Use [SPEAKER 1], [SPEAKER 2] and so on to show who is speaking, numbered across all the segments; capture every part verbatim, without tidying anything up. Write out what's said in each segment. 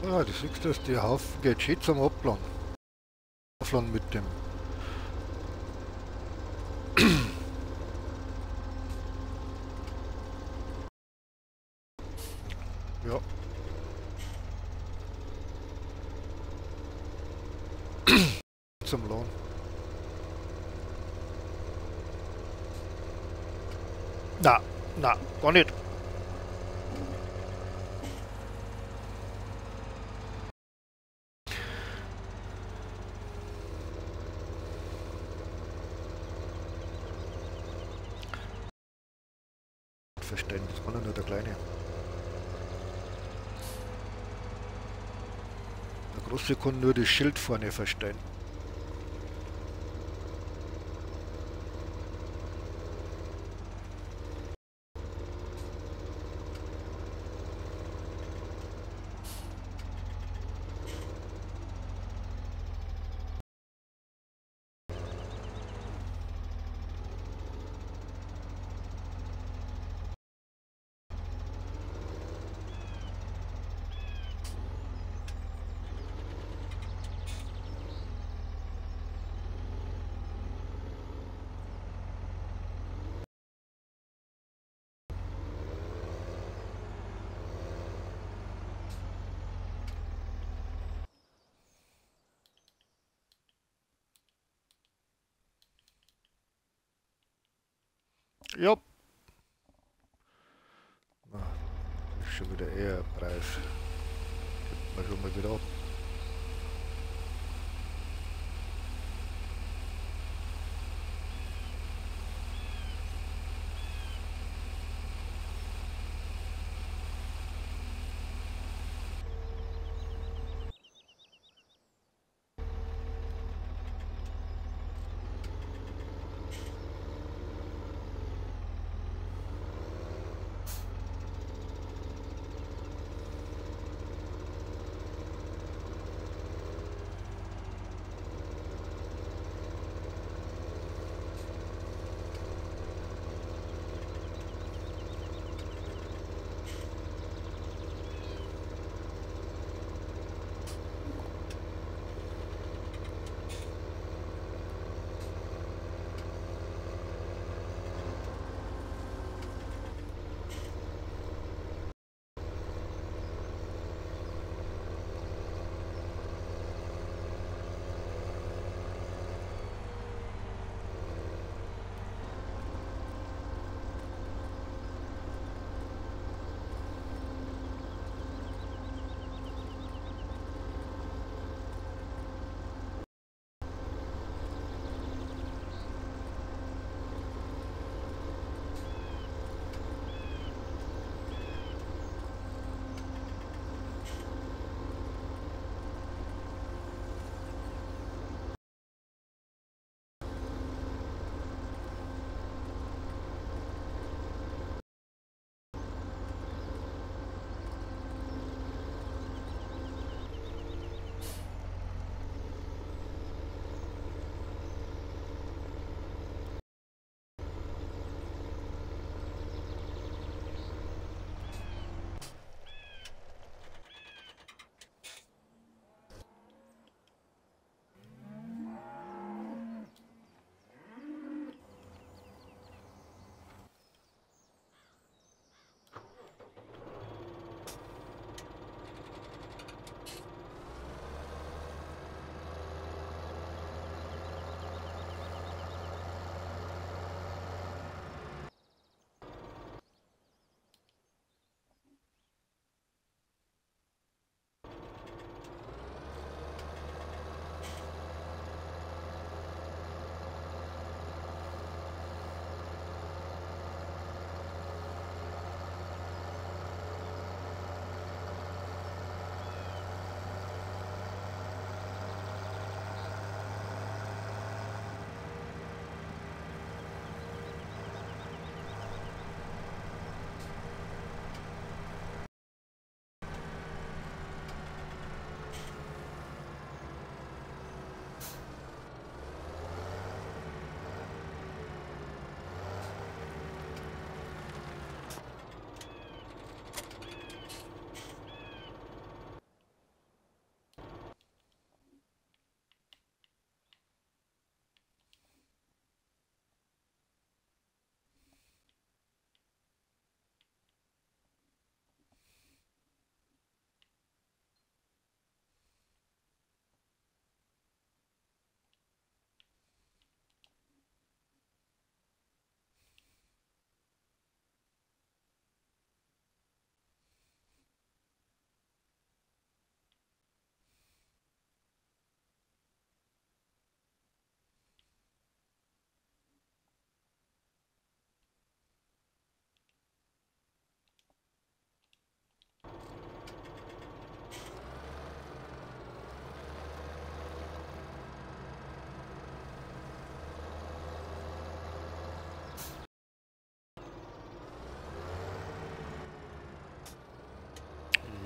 [SPEAKER 1] Ah, du siehst, dass die Haufen geht schön zum Abladen. Aufladen mit dem. Ja. Zum Laden. Na, na, gar nicht. Verstehen, das war nur der Kleine. Der Große kann nur das Schild vorne verstehen. Ja. Na, ist schon wieder eher ein Preis. Gibt man schon mal wieder ab.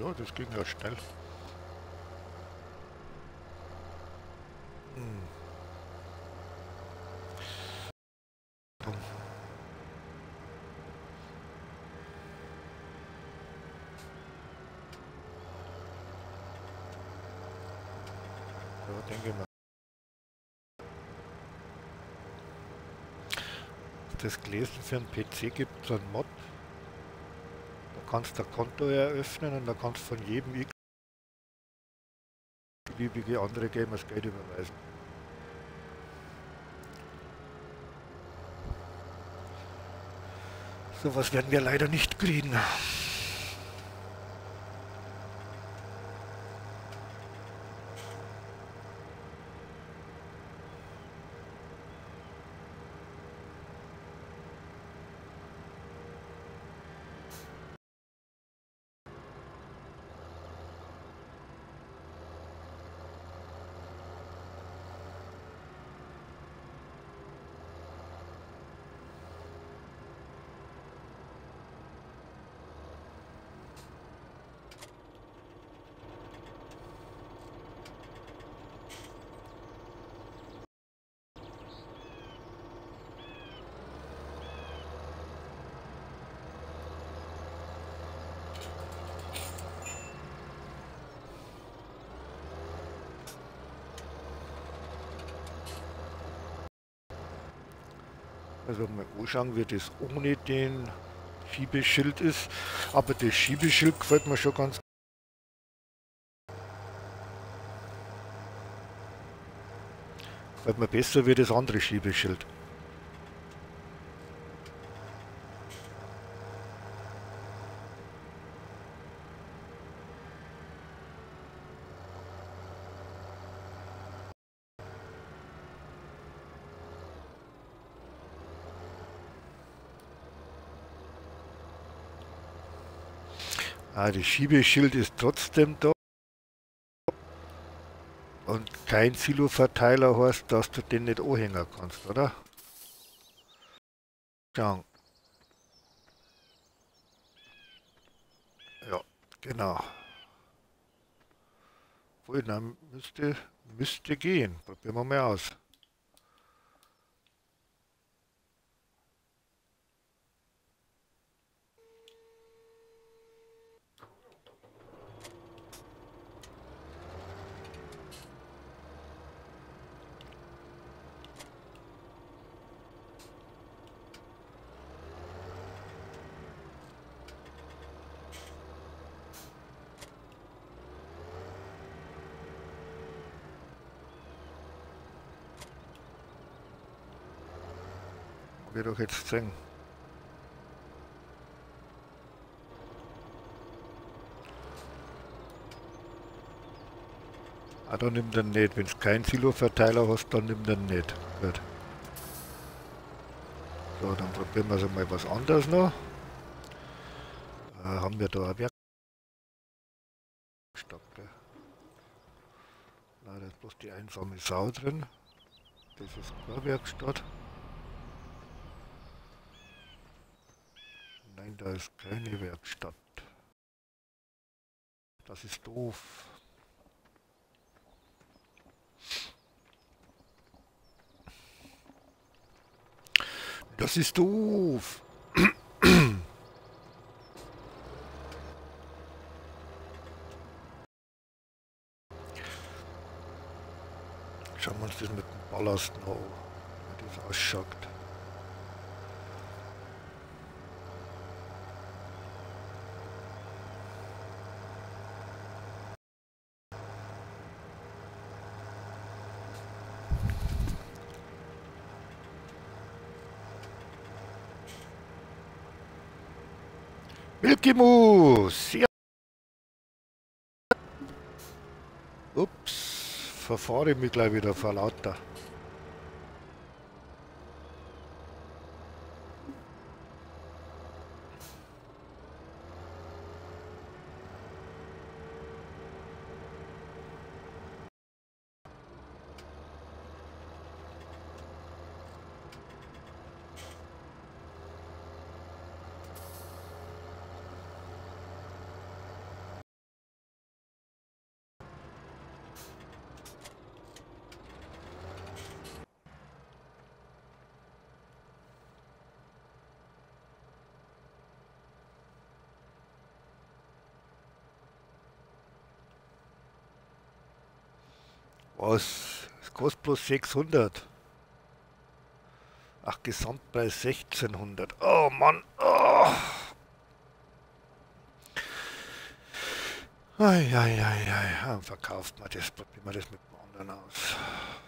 [SPEAKER 1] Ja, das ging ja schnell. Hm. Ja, denke mal. Das gelesen für einen P C gibt es einen Mod. Da kannst du ein Konto eröffnen und da kannst du von jedem x beliebige andere Gamers Geld überweisen. Sowas werden wir leider nicht kriegen. Also mal anschauen, wie das ohne den Schiebeschild ist. Aber das Schiebeschild gefällt mir schon ganz. Gefällt mir besser wie das andere Schiebeschild. Ah, das Schiebeschild ist trotzdem da. Und kein Silo-Verteiler heißt, dass du den nicht anhängen kannst, oder? Schauen. Ja, genau. Wohl, dann müsste, müsste gehen. Probieren wir mal aus. Mag ich doch jetzt sehen. Ah, dann nimmt er nicht. Wenn du keinen Silo-Verteiler hast, dann nimmt er nicht. Gut. So, dann probieren wir so mal was anderes noch. Äh, haben wir da eine Werkstatt, gell? Nein, da ist bloß die einsame Sau drin. Das ist keine Werkstatt. Nein, da ist keine Werkstatt. Das ist doof. Das ist doof. Schauen wir uns das mit dem Ballast noch an, wie das ausschaut. Milky Moose! Ja. Ups, verfahre ich mich gleich wieder vor lauter. Was? Es kostet bloß sechshundert. Ach, Gesamtpreis sechzehnhundert. Oh Mann. Oh. Eieiei. Dann verkauft man das, probieren wir das mit dem anderen aus.